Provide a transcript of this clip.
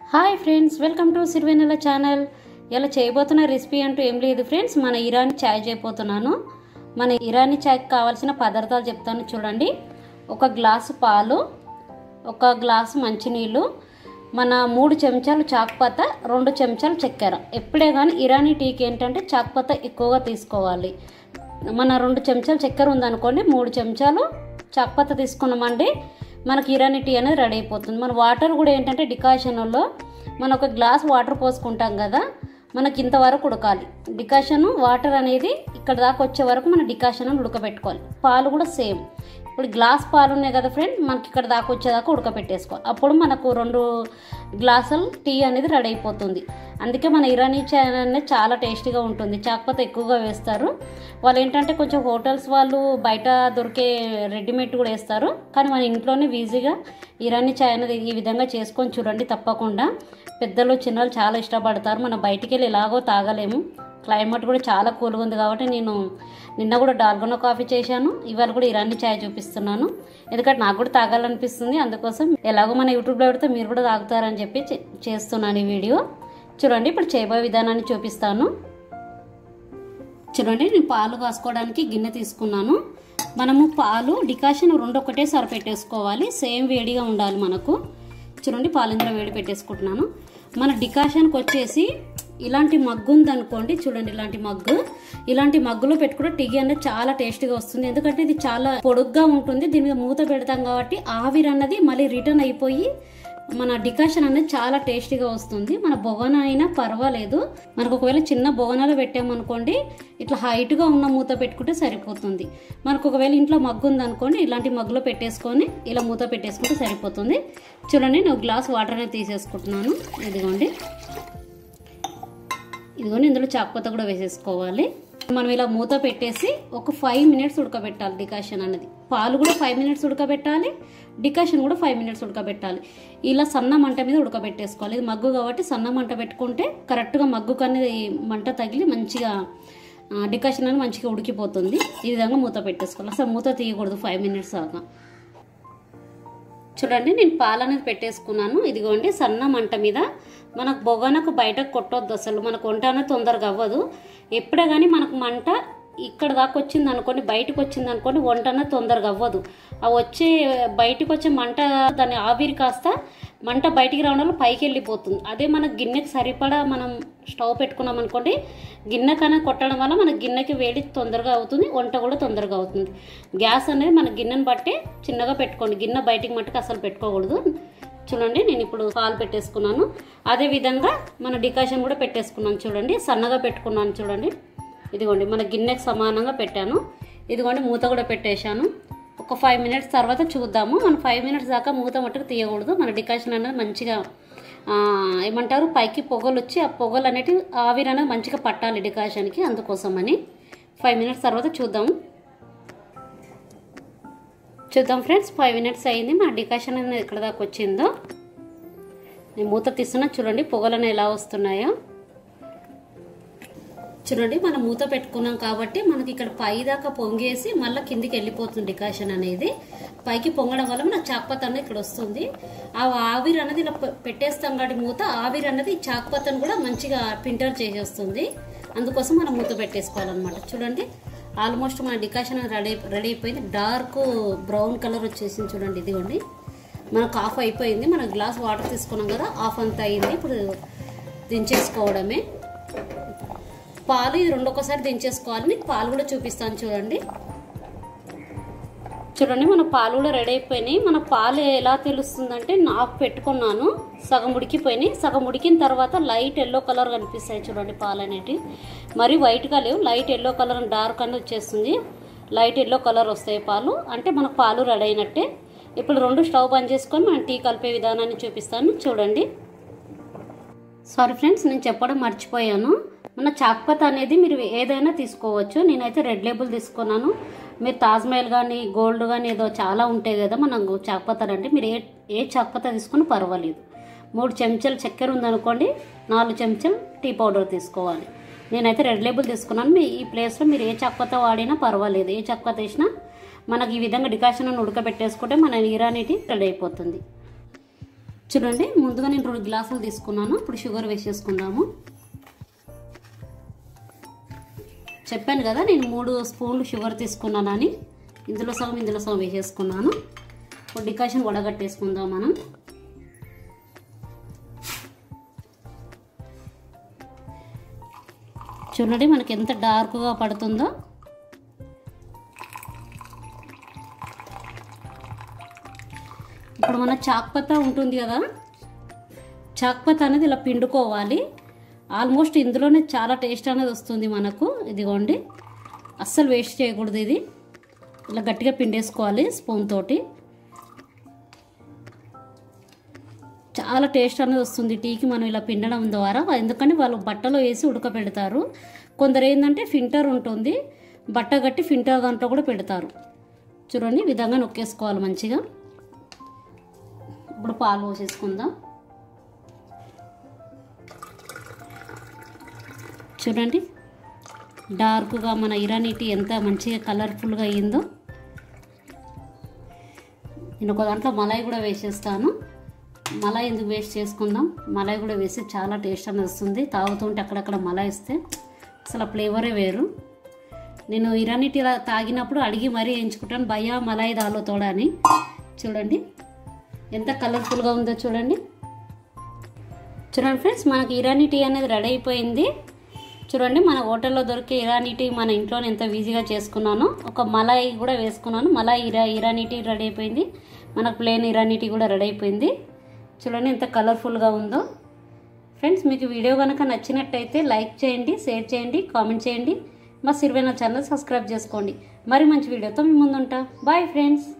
Hi friends, welcome to Sirivennela channel. ఇలా చేయబోతున్న recipe అంటూ ఏం లేదు ఫ్రెండ్స్, మన ఇరానీ చాయ్ చేయబోతున్నాను. మన ఇరానీ చాయ్కి కావాల్సిన పదార్థాలు చెప్తాను చూడండి. 1 గ్లాసు పాలు, 1 గ్లాసు మంచినీళ్ళు, మన 3 చెంచాలు చాక్పత్త, 2 చెంచాలు చక్కెర. ఎప్పుడే కానీ ఇరానీ టీకి ఏంటంటే చాక్పత్త ఎక్కువగా తీసుకోవాలి. మన 2 చెంచాలు చక్కెర ఉందనుకోండి, 3 చెంచాలు చాక్పత్త తీసుకున్నామండి, మనకి ఇరానీ టీ అనేది రెడీ అయిపోతుంది. మన వాటర్ కూడా ఏంటంటే డికాషన్లో మనం 1 గ్లాస్ వాటర్ పోసుకుంటాం కదా, మనకి ఇంతవరకు ఉడకాలి. డికాషన్ వాటర్ అనేది ఇక్కడ దాకా వచ్చే వరకు మన డికాషన్ ఉడకబెట్టుకోవాలి. పాలు కూడా సేమ్. ఇప్పుడు గ్లాస్ పాలు ఉన్నాయి కదా ఫ్రెండ్, మనకి ఇక్కడ దాకా వచ్చేదాకా ఉడకబెట్టేసుకోవాలి. అప్పుడు మనకు 2 గ్లాసులు టీ అనేది రెడీ అయిపోతుంది. అందుకే మన ఇరానీ చాయ్ అనేది చాలా టేస్టీగా ఉంటుంది. చాక్పత్త ఎక్కువగా వేస్తారు. వాళ్ళు ఏంటంటే కొంచెం హోటల్స్ వాళ్ళు బయట దొరికే రెడీమేడ్ కూడా వేస్తారు, కానీ మన ఇంట్లోనే ఈజీగా ఇరానీ చాయ్ అనేది ఈ విధంగా చేసుకొని చూడండి. తప్పకుండా పెద్దలు చిన్నలు చాలా ఇష్టపడతారు. మనం బయటికి వెళ్ళి ఎలాగో తాగలేము. క్లైమేట్ కూడా చాలా కూల్గా ఉంది కాబట్టి నేను నిన్న కూడా డాల్గొనా కాఫీ చేశాను, ఇవాళ కూడా ఇరానీ చాయ్ చూపిస్తున్నాను. ఎందుకంటే నాకు కూడా తాగాలనిపిస్తుంది. అందుకోసం ఎలాగో మన యూట్యూబ్లో పెడితే మీరు కూడా తాగుతారని చెప్పి చేస్తున్నాను ఈ వీడియో. చూడండి, ఇప్పుడు చేయబోయే విధానాన్ని చూపిస్తాను. చూడండి, నేను పాలు కాసుకోవడానికి గిన్నె తీసుకున్నాను. మనము పాలు డికాషన్ 2 ఒకటేసారి పెట్టేసుకోవాలి. సేమ్ వేడిగా ఉండాలి మనకు. చూడండి, పాలు ఇందులో వేడి పెట్టేసుకుంటున్నాను. మన డికాషన్కి వచ్చేసి ఇలాంటి మగ్గు ఉందనుకోండి, చూడండి ఇలాంటి మగ్గులో పెట్టుకుంటే టీ అనేది చాలా టేస్టీగా వస్తుంది. ఎందుకంటే ఇది చాలా పొడుగ్గా ఉంటుంది. దీని మీద మూత పెడతాం కాబట్టి ఆవిరి అన్నది మళ్ళీ రిటర్న్ అయిపోయి మన డికాషన్ అనేది చాలా టేస్టీగా వస్తుంది. మన బొగన అయినా పర్వాలేదు. మనకు ఒకవేళ చిన్న బొగనలో పెట్టామనుకోండి, ఇట్లా హైట్గా ఉన్న మూత పెట్టుకుంటే సరిపోతుంది. మనకు ఒకవేళ ఇంట్లో మగ్గు ఉందనుకోండి, ఇలాంటి మగ్గులో పెట్టేసుకొని ఇలా మూత పెట్టేసుకుంటే సరిపోతుంది. చూడండి, నేను గ్లాస్ వాటర్ అనేది తీసేసుకుంటున్నాను. ఇదిగోండి ఇందులో చాక్పత్త కూడా వేసేసుకోవాలి. మనం ఇలా మూత పెట్టేసి ఒక 5 మినిట్స్ ఉడకబెట్టాలి. డికాషన్ అనేది పాలు కూడా 5 మినిట్స్ ఉడకబెట్టాలి, డికాషన్ కూడా 5 మినిట్స్ ఉడకబెట్టాలి. ఇలా సన్న మంట మీద ఉడకబెట్టేసుకోవాలి. ఇది మగ్గు కాబట్టి సన్న మంట పెట్టుకుంటే కరెక్ట్గా మగ్గుకు అనేది మంట తగిలి మంచిగా డికాషన్ అనేది మంచిగా ఉడికిపోతుంది. ఈ విధంగా మూత పెట్టేసుకోవాలి. అసలు మూత తీయకూడదు 5 మినిట్స్ దాకా. చూడండి, నేను పాలు అనేది పెట్టేసుకున్నాను. ఇదిగోండి, సన్న మంట మీద. మనకు బొగనకు బయటకు కొట్టొద్దు, అసలు మనకు వంట అనేది తొందరగా అవ్వదు. ఎప్పుడే కానీ మనకు మంట ఇక్కడ దాకా వచ్చింది అనుకోండి, బయటకు వచ్చింది అనుకోండి, వంట అనేది తొందరగా అవ్వదు. ఆ బయటకు వచ్చే మంట దాని ఆవిరి కాస్త మంట బయటికి రావడం పైకి వెళ్ళిపోతుంది. అదే మన గిన్నెకి సరిపడా మనం స్టవ్ పెట్టుకున్నాం అనుకోండి, గిన్నె కన్నా కొట్టడం వల్ల మన గిన్నెకి వేడి తొందరగా అవుతుంది, వంట కూడా తొందరగా అవుతుంది. గ్యాస్ అనేది మన గిన్నెని బట్టి చిన్నగా పెట్టుకోండి, గిన్నె బయటికి మట్టుకు అసలు పెట్టుకోకూడదు. చూడండి, నేను ఇప్పుడు పాలు పెట్టేసుకున్నాను. అదే విధంగా మన డికాషన్ కూడా పెట్టేసుకున్నాను. చూడండి, సన్నగా పెట్టుకున్నాను. చూడండి, ఇదిగోండి మన గిన్నెకి సమానంగా పెట్టాను. ఇదిగోండి మూత కూడా పెట్టేశాను. ఒక 5 మినిట్స్ తర్వాత చూద్దాము. మనం 5 మినిట్స్ దాకా మూత మట్టుకు తీయకూడదు. మన డికాషన్ అనేది మంచిగా ఏమంటారు పైకి పొగలు వచ్చి ఆ పొగలు అనేవి ఆవిరి అనేది మంచిగా పట్టాలి డికాషన్కి. అందుకోసమని 5 మినిట్స్ తర్వాత చూద్దాం ఫ్రెండ్స్. 5 మినిట్స్ అయింది. మన డికాషన్ అనేది ఎక్కడ దాకా వచ్చిందో నేను మూత తీస్తున్నా. చూడండి పొగలు అనేవి ఎలా వస్తున్నాయో. చూడండి, మనం మూత పెట్టుకున్నాం కాబట్టి మనకి ఇక్కడ పై దాకా పొంగేసి మళ్ళీ కిందికి వెళ్ళిపోతుంది. డికాషన్ అనేది పైకి పొంగడం వల్ల మన చాక్పత్త అనేది ఇక్కడ వస్తుంది. ఆ ఆవిరి అనేది ఇలా పెట్టేస్తాం కాబట్టి మూత ఆవిరి అనేది చాక్పత్తను కూడా మంచిగా ఫిల్టర్ చేసేస్తుంది. అందుకోసం మనం మూత పెట్టేసుకోవాలన్నమాట. చూడండి, ఆల్మోస్ట్ మన డికాషన్ రెడీ అయిపోయింది. డార్క్ బ్రౌన్ కలర్ వచ్చేసింది. చూడండి, ఇదిగోండి మనకు ఆఫ్ అయిపోయింది. మనం గ్లాస్ వాటర్ తీసుకున్నాం కదా, ఆఫ్ అంతా అయింది. ఇప్పుడు దించేసుకోవడమే. పాలు ఇది 2 ఒకసారి దించేసుకోవాలి. మీకు పాలు కూడా చూపిస్తాను. చూడండి మన పాలు కూడా రెడీ అయిపోయినాయి. మన పాలు ఎలా తెలుస్తుందంటే, నాకు పెట్టుకున్నాను, సగం ఉడికిపోయినాయి. సగం ఉడికిన తర్వాత లైట్ ఎల్లో కలర్ కనిపిస్తాయి. చూడండి, పాలు అనేవి మరి వైట్గా లేవు, లైట్ ఎల్లో కలర్ డార్క్ అనేది వచ్చేస్తుంది. లైట్ ఎల్లో కలర్ వస్తాయి పాలు అంటే మనకు పాలు రెడీ అయినట్టే. ఇప్పుడు 2 స్టవ్ బంద్ చేసుకొని మనం టీ కలిపే విధానాన్ని చూపిస్తాను. చూడండి, సారీ ఫ్రెండ్స్, నేను చెప్పడం మర్చిపోయాను. మన చాక్పత్త అనేది మీరు ఏదైనా తీసుకోవచ్చు. నేనైతే రెడ్ లేబుల్ తీసుకున్నాను. మీరు తాజ్మహల్ కానీ గోల్డ్ కానీ ఏదో చాలా ఉంటాయి కదా మనం చాక్పత్త అంటే, మీరు ఏ చాక్పత్త తీసుకుని పర్వాలేదు. 3 చెంచాలు చక్కెర ఉందనుకోండి, 4 చెంచాలు టీ పౌడర్ తీసుకోవాలి. నేనైతే రెడ్ లేబుల్ తీసుకున్నాను. ఈ ప్లేస్లో మీరు ఏ చాక్పత్త వాడినా పర్వాలేదు. ఏ చాక్పత్త వేసినా మనకి ఈ విధంగా డికాషన్ ఉడకబెట్టేసుకుంటే మన ఇరానీ టీ రెడీ అయిపోతుంది. చూడండి ముందుగా నేను 2 గ్లాసులు తీసుకున్నాను. ఇప్పుడు షుగర్ వేసేసుకుందాము. చెప్పాను కదా నేను 3 స్పూన్లు షుగర్ తీసుకున్నానని. ఇందులో సగం వేసేసుకున్నాను. ఇప్పుడు డికాషన్ వడగట్టేసుకుందాం మనం. చూడండి మనకి ఎంత డార్క్గా పడుతుందో. ఇప్పుడు మన చాక్పత్తా ఉంటుంది కదా, చాక్పత్తా అనేది ఇలా పిండుకోవాలి. ఆల్మోస్ట్ ఇందులోనే చాలా టేస్ట్ అనేది వస్తుంది మనకు. ఇదిగోండి, అస్సలు వేస్ట్ చేయకూడదు. ఇది ఇలా గట్టిగా పిండేసుకోవాలి స్పూన్ తోటి. చాలా టేస్ట్ అనేది వస్తుంది టీకి మనం ఇలా పిండడం ద్వారా. ఎందుకంటే వాళ్ళు బట్టలో వేసి ఉడకపెడతారు. కొందరు ఏంటంటే ఫిల్టర్ ఉంటుంది, బట్ట కట్టి ఫిల్టర్ దాంట్లో కూడా పెడతారు. చూడండి ఈ విధంగా నొక్కేసుకోవాలి మంచిగా. ఇప్పుడు పాలు పోసేసుకుందాం. చూడండి డార్క్గా మన ఇరానీ టీ ఎంత మంచిగా కలర్ఫుల్గా అయ్యిందో. నేను ఒక దాంట్లో మలాయి కూడా వేసేస్తాను. మలాయి ఎందుకు వేస్ట్ చేసుకుందాం, మలాయి కూడా వేసి చాలా టేస్ట్ అనేది వస్తుంది. తాగుతుంటే అక్కడక్కడ మలాయి ఇస్తే అసలు ఆ ఫ్లేవరే వేరు. నేను ఇరానీ టీ తాగినప్పుడు అడిగి మరీ ఎంచుకుంటాను, భయ్యా మలాయి దాలో తోడా అని. చూడండి ఎంత కలర్ఫుల్గా ఉందో చూడండి. చూడండి ఫ్రెండ్స్, మనకి ఇరానీ టీ అనేది రెడీ అయిపోయింది. చూడండి మన హోటల్లో దొరికే ఇరానీ టీ మన ఇంట్లోనే ఎంత ఈజీగా చేసుకున్నాను. ఒక మలాయి కూడా వేసుకున్నాను. మలాయి ఇరానీ టీ రెడీ అయిపోయింది. మనకు ప్లెయిన్ ఇరానీ టీ కూడా రెడీ అయిపోయింది. చూడండి ఎంత కలర్ఫుల్గా ఉందో. ఫ్రెండ్స్ మీకు వీడియో కనుక నచ్చినట్టయితే లైక్ చేయండి, షేర్ చేయండి, కామెంట్ చేయండి. మా సిరివెన్నెల ఛానల్ సబ్స్క్రైబ్ చేసుకోండి. మరి మంచి వీడియోతో మీ ముందుంటా. Bye friends.